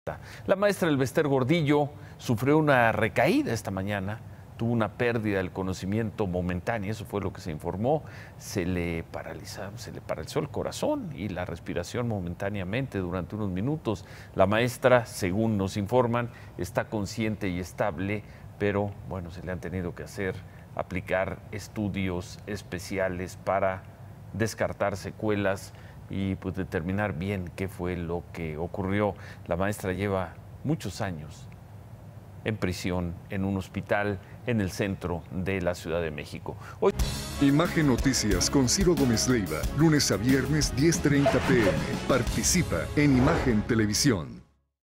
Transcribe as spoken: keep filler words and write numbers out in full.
La maestra Elbester Gordillo sufrió una recaída esta mañana, tuvo una pérdida del conocimiento momentánea, eso fue lo que se informó, se le paralizó, se le paralizó el corazón y la respiración momentáneamente durante unos minutos. La maestra, según nos informan, está consciente y estable, pero bueno, se le han tenido que hacer aplicar estudios especiales para descartar secuelas y pues determinar bien qué fue lo que ocurrió. La maestra lleva muchos años en prisión, en un hospital en el centro de la Ciudad de México. Hoy... Imagen Noticias con Ciro Gómez Leiva, lunes a viernes diez treinta p m Participa en Imagen Televisión.